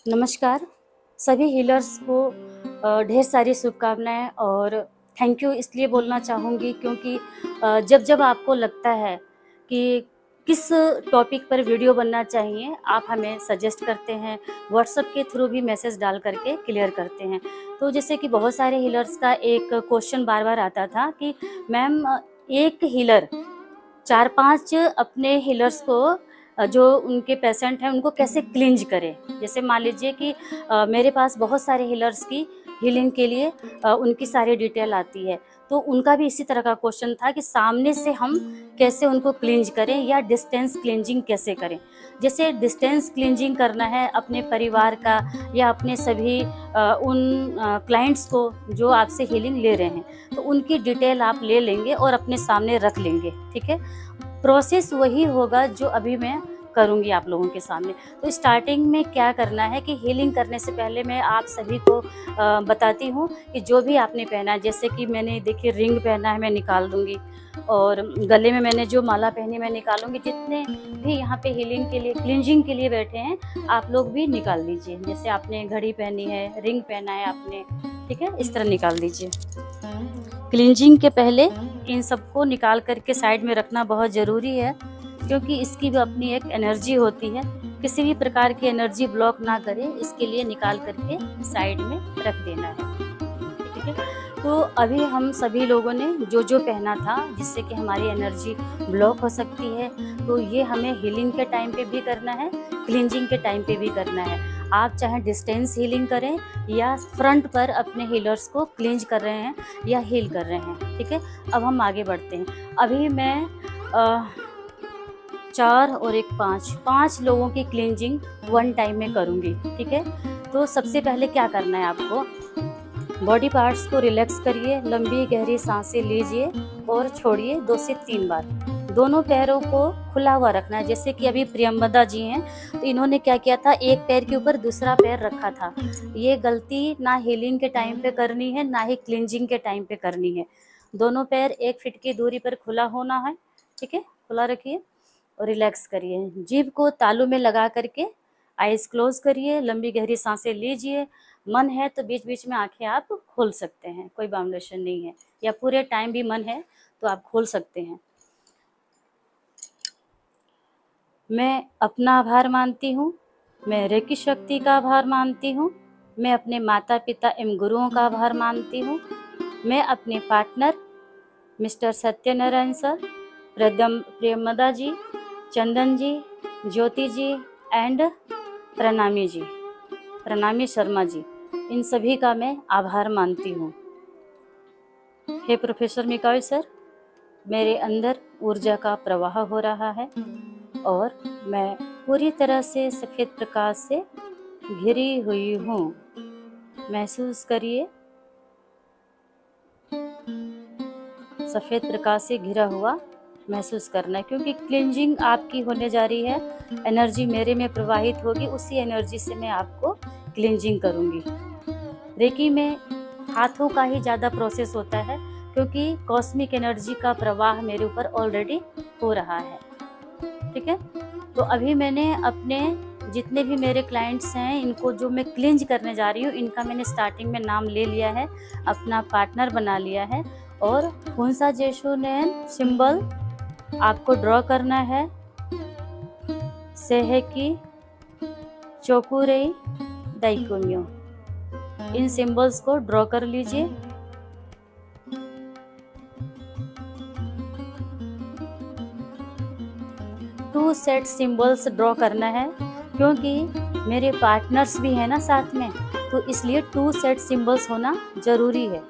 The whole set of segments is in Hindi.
नमस्कार। सभी हीलर्स को ढेर सारी शुभकामनाएँ और थैंक यू इसलिए बोलना चाहूँगी क्योंकि जब जब आपको लगता है कि किस टॉपिक पर वीडियो बनना चाहिए, आप हमें सजेस्ट करते हैं, व्हाट्सएप के थ्रू भी मैसेज डाल करके क्लियर करते हैं। तो जैसे कि बहुत सारे हीलर्स का एक क्वेश्चन बार-बार आता था कि मैम एक हीलर 4-5 अपने हीलर्स को जो उनके पेशेंट हैं उनको कैसे क्लींज करें। जैसे मान लीजिए कि मेरे पास बहुत सारे हीलर्स की हीलिंग के लिए उनकी सारी डिटेल आती है, तो उनका भी इसी तरह का क्वेश्चन था कि सामने से हम कैसे उनको क्लींज करें या डिस्टेंस क्लींजिंग कैसे करें। जैसे डिस्टेंस क्लींजिंग करना है अपने परिवार का या अपने सभी उन क्लाइंट्स को जो आपसे हीलिंग ले रहे हैं, तो उनकी डिटेल आप ले लेंगे और अपने सामने रख लेंगे, ठीक है। प्रोसेस वही होगा जो अभी मैं करूँगी आप लोगों के सामने। तो स्टार्टिंग में क्या करना है कि हीलिंग करने से पहले मैं आप सभी को बताती हूँ कि जो भी आपने पहना है, जैसे कि मैंने देखिए रिंग पहना है मैं निकाल दूँगी और गले में मैंने जो माला पहनी मैं निकालूँगी। जितने भी यहाँ पे हीलिंग के लिए क्लींजिंग के लिए बैठे हैं आप लोग भी निकाल दीजिए। जैसे आपने घड़ी पहनी है, रिंग पहना है आपने, ठीक है, इस तरह निकाल दीजिए। क्लींजिंग के पहले इन सबको निकाल करके साइड में रखना बहुत ज़रूरी है क्योंकि इसकी भी अपनी एक एनर्जी होती है। किसी भी प्रकार की एनर्जी ब्लॉक ना करे, इसके लिए निकाल करके साइड में रख देना है, ठीक है। तो अभी हम सभी लोगों ने जो जो पहना था जिससे कि हमारी एनर्जी ब्लॉक हो सकती है, तो ये हमें हीलिंग के टाइम पे भी करना है, क्लींजिंग के टाइम पे भी करना है। आप चाहे डिस्टेंस हीलिंग करें या फ्रंट पर अपने हीलर्स को क्लींज कर रहे हैं या हील कर रहे हैं, ठीक है। अब हम आगे बढ़ते हैं। अभी मैं 4 और 1 5 लोगों की क्लींजिंग वन टाइम में करूँगी, ठीक है। तो सबसे पहले क्या करना है आपको, बॉडी पार्ट्स को रिलैक्स करिए, लंबी गहरी सांसें लीजिए और छोड़िए 2 से 3 बार। दोनों पैरों को खुला हुआ रखना है। जैसे कि अभी प्रियंवदा जी हैं, तो इन्होंने क्या किया था, एक पैर के ऊपर दूसरा पैर रखा था। ये गलती ना हीलिंग के टाइम पे करनी है ना ही क्लींजिंग के टाइम पे करनी है। दोनों पैर 1 फीट की दूरी पर खुला होना है, ठीक है। खुला रखिए और रिलैक्स करिए। जीभ को तालू में लगा करके आइज़ क्लोज करिए, लंबी गहरी सांसें लीजिए। मन है तो बीच बीच में आंखें आप खोल सकते हैं, कोई बाउंडेशन नहीं है, या पूरे टाइम भी मन है तो आप खोल सकते हैं। मैं अपना आभार मानती हूँ, मैं रेकी शक्ति का आभार मानती हूँ, मैं अपने माता पिता एवं गुरुओं का आभार मानती हूँ, मैं अपने partner mister Satyanarayan sir, Priyamvada ji, Chandan ji, Jyoti ji and Pranami Sharma ji, इन सभी का मैं आभार मानती हूँ। हे प्रोफेसर मिकाइल सर, मेरे अंदर ऊर्जा का प्रवाह हो रहा है और मैं पूरी तरह से सफ़ेद प्रकाश से घिरी हुई हूँ। महसूस करिए, सफ़ेद प्रकाश से घिरा हुआ महसूस करना है क्योंकि क्लींजिंग आपकी होने जा रही है। एनर्जी मेरे में प्रवाहित होगी, उसी एनर्जी से मैं आपको क्लींजिंग करूँगी। रेकी में हाथों का ही ज़्यादा प्रोसेस होता है क्योंकि कॉस्मिक एनर्जी का प्रवाह मेरे ऊपर ऑलरेडी हो रहा है, ठीक है। तो अभी मैंने अपने जितने भी मेरे क्लाइंट्स हैं इनको जो मैं क्लींज करने जा रही हूँ, इनका मैंने स्टार्टिंग में नाम ले लिया है, अपना पार्टनर बना लिया है और हुंसा जेशुनेन सिंबल आपको ड्रॉ करना है। सेहेकी चोकुरेई दाइकुम्यो, इन सिंबल्स को ड्रॉ कर लीजिए। टू सेट सिंबल्स ड्रॉ करना है क्योंकि मेरे पार्टनर्स भी हैं ना साथ में, तो इसलिए 2 सेट सिंबल्स होना ज़रूरी है।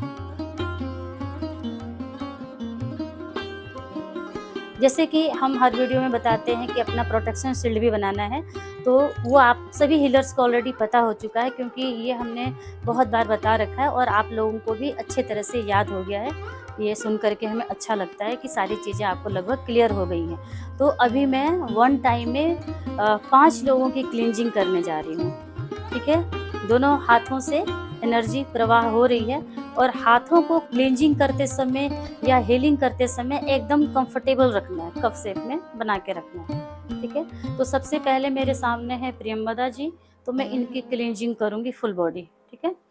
जैसे कि हम हर वीडियो में बताते हैं कि अपना प्रोटेक्शन शील्ड भी बनाना है, तो वो आप सभी हीलर्स को ऑलरेडी पता हो चुका है क्योंकि ये हमने बहुत बार बता रखा है और आप लोगों को भी अच्छे तरह से याद हो गया है। ये सुन करके हमें अच्छा लगता है कि सारी चीज़ें आपको लगभग क्लियर हो गई हैं। तो अभी मैं वन टाइम में 5 लोगों की क्लींजिंग करने जा रही हूँ, ठीक है। दोनों हाथों से एनर्जी प्रवाह हो रही है और हाथों को क्लींजिंग करते समय या हीलिंग करते समय एकदम कंफर्टेबल रखना है, कप शेप में बना के रखना है, ठीक है। तो सबसे पहले मेरे सामने है प्रियंवदा जी, तो मैं इनकी क्लींजिंग करूँगी फुल बॉडी। ठीक है,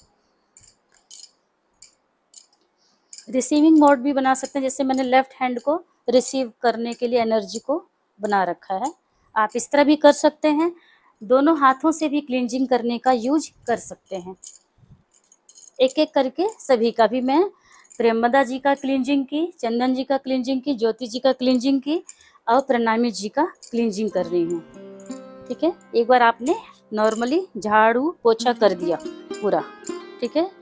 रिसीविंग मोड भी बना सकते हैं, जैसे मैंने लेफ्ट हैंड को रिसीव करने के लिए एनर्जी को बना रखा है, आप इस तरह भी कर सकते हैं। दोनों हाथों से भी क्लींजिंग करने का यूज कर सकते हैं। एक एक करके सभी का भी मैं प्रेमदा जी का क्लींजिंग की, चंदन जी का क्लींजिंग की, ज्योति जी का क्लींजिंग की और प्रणामी जी का क्लींजिंग कर रही हूँ। ठीक है, एक बार आपने नॉर्मली झाड़ू पोछा कर दिया पूरा। ठीक है,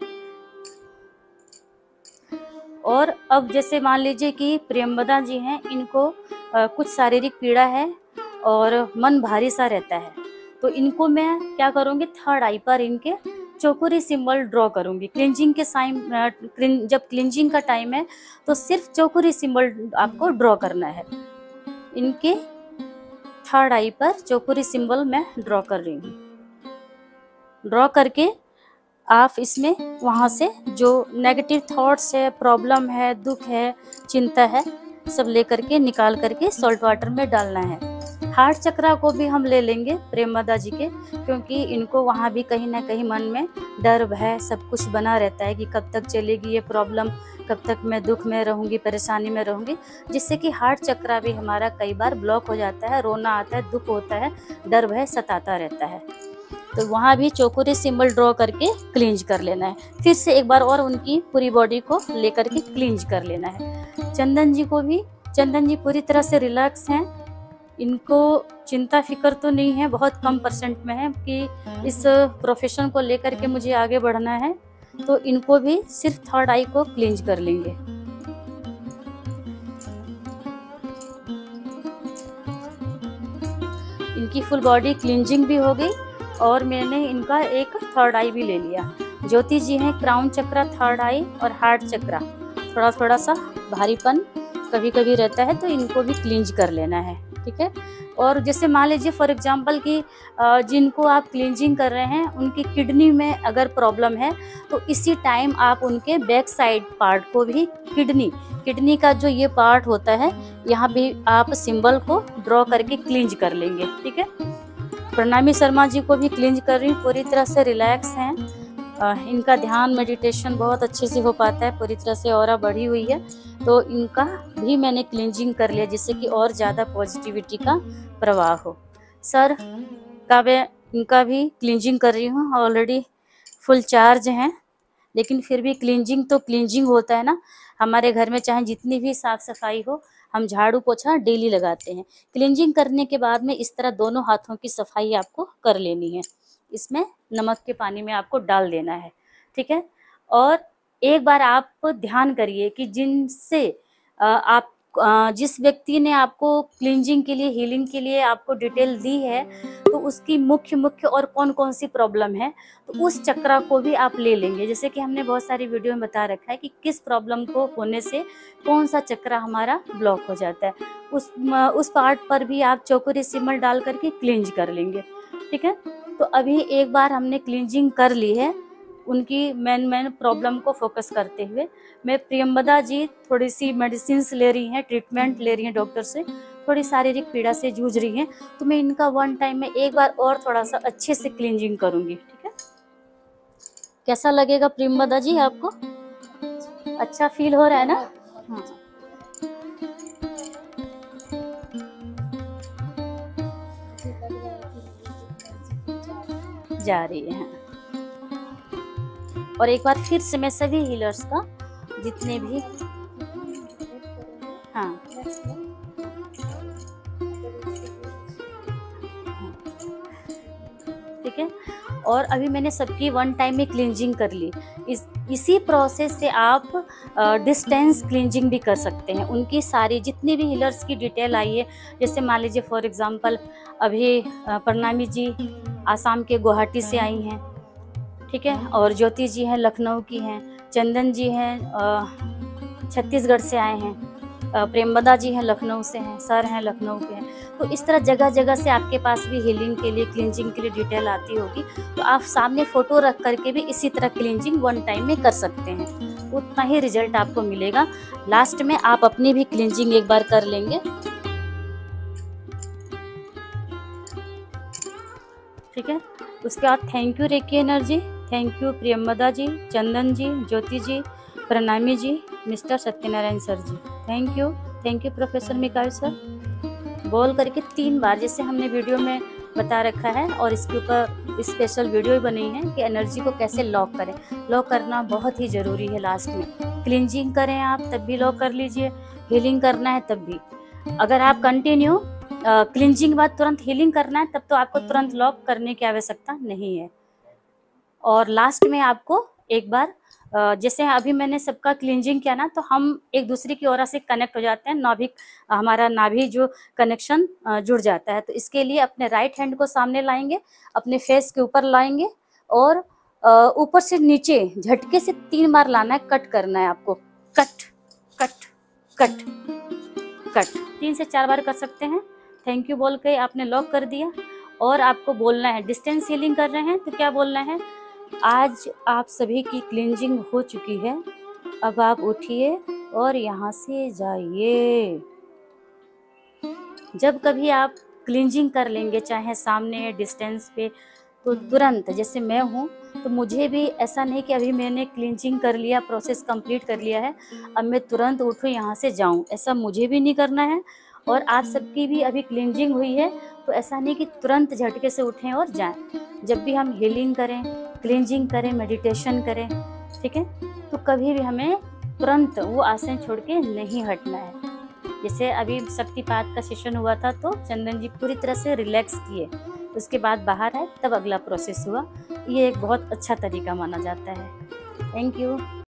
और अब जैसे मान लीजिए कि प्रेमदा जी हैं, इनको कुछ शारीरिक पीड़ा है और मन भारी सा रहता है, तो इनको मैं क्या करूँगी, थर्ड आई पर इनके चौकोरी सिंबल ड्रॉ करूँगी। क्लिंजिंग के जब क्लिंजिंग का टाइम है तो सिर्फ चौकोरी सिंबल आपको ड्रॉ करना है। इनके थर्ड आई पर चौकोरी सिंबल मैं ड्रॉ कर रही हूँ। ड्रॉ करके आप इसमें वहाँ से जो नेगेटिव थॉट्स है, प्रॉब्लम है, दुख है, चिंता है, सब ले करके निकाल करके सॉल्ट वाटर में डालना है। हार्ट चक्रा को भी हम ले लेंगे प्रेमदा जी के, क्योंकि इनको वहाँ भी कहीं ना कहीं मन में डर भय सब कुछ बना रहता है कि कब तक चलेगी ये प्रॉब्लम, कब तक मैं दुख में रहूँगी, परेशानी में रहूँगी, जिससे कि हार्ट चक्रा भी हमारा कई बार ब्लॉक हो जाता है, रोना आता है, दुख होता है, डर भय सताता रहता है। तो वहाँ भी चौकोरी सिंबल ड्रॉ करके क्लींज कर लेना है। फिर से एक बार और उनकी पूरी बॉडी को लेकर के क्लींज कर लेना है। चंदन जी को भी, चंदन जी पूरी तरह से रिलैक्स हैं, इनको चिंता फिक्र तो नहीं है, बहुत कम परसेंट में है कि इस प्रोफेशन को लेकर के मुझे आगे बढ़ना है, तो इनको भी सिर्फ थर्ड आई को क्लींज कर लेंगे। इनकी फुल बॉडी क्लींजिंग भी हो गई और मैंने इनका एक थर्ड आई भी ले लिया। ज्योति जी हैं क्राउन चक्रा, थर्ड आई और हार्ट चक्रा, थोड़ा सा भारीपन कभी कभी रहता है, तो इनको भी क्लींज कर लेना है। ठीक है, और जैसे मान लीजिए फॉर एग्जांपल कि जिनको आप क्लींजिंग कर रहे हैं उनकी किडनी में अगर प्रॉब्लम है, तो इसी टाइम आप उनके बैक साइड पार्ट को भी, किडनी का जो ये पार्ट होता है, यहाँ भी आप सिंबल को ड्रॉ करके क्लींज कर लेंगे। ठीक है, प्रणामी शर्मा जी को भी क्लींज कर रही हूँ, पूरी तरह से रिलैक्स हैं, इनका ध्यान मेडिटेशन बहुत अच्छे से हो पाता है, पूरी तरह से ऑरा बढ़ी हुई है, तो इनका भी मैंने क्लींजिंग कर लिया, जिससे कि और ज़्यादा पॉजिटिविटी का प्रवाह हो। सर का मैं इनका भी क्लींजिंग कर रही हूँ, ऑलरेडी फुल चार्ज हैं, लेकिन फिर भी क्लींजिंग तो क्लींजिंग होता है ना, हमारे घर में चाहे जितनी भी साफ सफाई हो, हम झाड़ू पोछा डेली लगाते हैं। क्लींजिंग करने के बाद में इस तरह दोनों हाथों की सफाई आपको कर लेनी है, इसमें नमक के पानी में आपको डाल देना है। ठीक है, और एक बार आप ध्यान करिए कि जिनसे आप जिस व्यक्ति ने आपको क्लींजिंग के लिए, हीलिंग के लिए आपको डिटेल दी है, तो उसकी मुख्य और कौन कौन सी प्रॉब्लम है, तो उस चक्रा को भी आप ले लेंगे। जैसे कि हमने बहुत सारी वीडियो में बता रखा है कि किस प्रॉब्लम को होने से कौन सा चक्रा हमारा ब्लॉक हो जाता है, उस पार्ट पर भी आप चौकोरी सिंबल डाल करके क्लींज कर लेंगे। ठीक है, तो अभी एक बार हमने क्लींजिंग कर ली है, उनकी मेन प्रॉब्लम को फोकस करते हुए मैं प्रियंवदा जी थोड़ी सी मेडिसिन ले रही हैं, ट्रीटमेंट ले रही हैं डॉक्टर से, थोड़ी शारीरिक पीड़ा से जूझ रही हैं, तो मैं इनका वन टाइम में एक बार और थोड़ा सा अच्छे से क्लींजिंग करूंगी। ठीक है, कैसा लगेगा प्रियंवदा जी आपको? अच्छा फील हो रहा है ना? हाँ, जा रही है। और एक बार फिर से मैं सभी हीलर्स का, जितने भी, हाँ ठीक है, और अभी मैंने सबकी वन टाइम में क्लींजिंग कर ली। इसी प्रोसेस से आप डिस्टेंस क्लींजिंग भी कर सकते हैं। उनकी सारी जितनी भी हीलर्स की डिटेल आई है, जैसे मान लीजिए फॉर एग्जांपल अभी प्रणामी जी आसाम के गुवाहाटी से आई हैं, ठीक है, और ज्योति जी हैं लखनऊ की हैं, चंदन जी हैं छत्तीसगढ़ से आए हैं, प्रेमदा जी हैं लखनऊ से हैं, सर हैं लखनऊ के हैं। तो इस तरह जगह जगह से आपके पास भी हीलिंग के लिए, क्लींजिंग के लिए डिटेल आती होगी, तो आप सामने फोटो रख करके भी इसी तरह क्लींजिंग वन टाइम में कर सकते हैं, उतना ही रिजल्ट आपको मिलेगा। लास्ट में आप अपनी भी क्लींजिंग एक बार कर लेंगे। ठीक है, उसके बाद thank you reiki energy, thank you Priyamvada ji, Chandan ji, Jyoti ji, Pranami ji, mister Satyanarayan sir ji, thank you professor Mikhail sir. बोल करके 3 बार, जैसे हमने वीडियो में बता रखा है और इसके ऊपर स्पेशल वीडियो बनी है कि एनर्जी को कैसे लॉक करें। लॉक करना बहुत ही ज़रूरी है। लास्ट में क्लिंजिंग करें आप तब भी लॉक कर लीजिए, हीलिंग करना है तब भी। अगर आप कंटिन्यू क्लिंजिंग बाद तुरंत हीलिंग करना है तब तो आपको तुरंत लॉक करने की आवश्यकता नहीं है। और लास्ट में आपको एक बार जैसे अभी मैंने सबका क्लींजिंग किया ना, तो हम एक दूसरे की ओर से कनेक्ट हो जाते हैं, नाभिक हमारा नाभि जो कनेक्शन जुड़ जाता है। तो इसके लिए अपने राइट हैंड को सामने लाएंगे, अपने फेस के ऊपर लाएंगे और ऊपर से नीचे झटके से 3 बार लाना है, कट करना है आपको, कट कट कट कट 3 से 4 बार कर सकते हैं। थैंक यू बोल के आपने लॉक कर दिया और आपको बोलना है, डिस्टेंस हीलिंग कर रहे हैं तो क्या बोलना है, आज आप सभी की क्लींजिंग हो चुकी है, अब आप उठिए और यहाँ से जाइए। जब कभी आप क्लींजिंग कर लेंगे, चाहे सामने डिस्टेंस पे, तो तुरंत, जैसे मैं हूँ तो मुझे भी ऐसा नहीं कि अभी मैंने क्लींजिंग कर लिया, प्रोसेस कंप्लीट कर लिया है, अब मैं तुरंत उठूँ यहाँ से जाऊँ, ऐसा मुझे भी नहीं करना है। और आप सबकी भी अभी क्लींजिंग हुई है तो ऐसा नहीं कि तुरंत झटके से उठें और जाएं। जब भी हम हीलिंग करें, क्लींजिंग करें, मेडिटेशन करें, ठीक है, तो कभी भी हमें तुरंत वो आसन छोड़ के नहीं हटना है। जैसे अभी शक्तिपात का सेशन हुआ था तो चंदन जी पूरी तरह से रिलैक्स किए, उसके बाद बाहर आए, तब अगला प्रोसेस हुआ। ये एक बहुत अच्छा तरीका माना जाता है। Thank you.